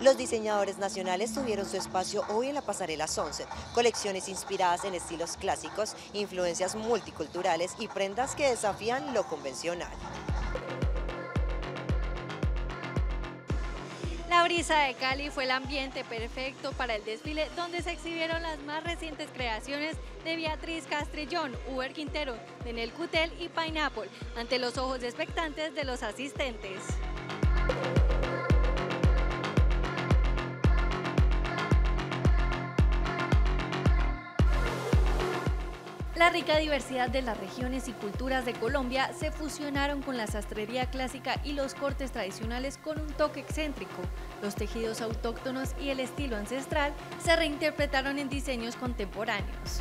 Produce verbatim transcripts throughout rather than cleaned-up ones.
Los diseñadores nacionales tuvieron su espacio hoy en la pasarela Sunset, colecciones inspiradas en estilos clásicos, influencias multiculturales y prendas que desafían lo convencional. La brisa de Cali fue el ambiente perfecto para el desfile donde se exhibieron las más recientes creaciones de Beatriz Castrillón, Uber Quintero, Denel Cutel y Pineapple, ante los ojos expectantes de los asistentes. La rica diversidad de las regiones y culturas de Colombia se fusionaron con la sastrería clásica y los cortes tradicionales con un toque excéntrico. Los tejidos autóctonos y el estilo ancestral se reinterpretaron en diseños contemporáneos.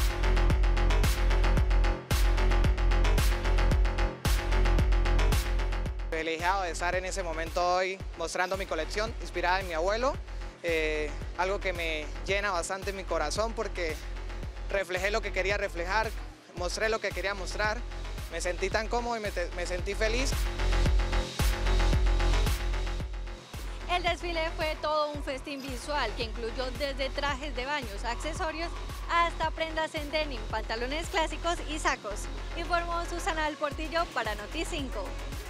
Privilegiado de estar en ese momento hoy mostrando mi colección inspirada en mi abuelo, eh, algo que me llena bastante mi corazón porque reflejé lo que quería reflejar, mostré lo que quería mostrar, me sentí tan cómodo y me, me sentí feliz. El desfile fue todo un festín visual que incluyó desde trajes de baños, accesorios, hasta prendas en denim, pantalones clásicos y sacos. Informó Susana del Portillo para Noti cinco.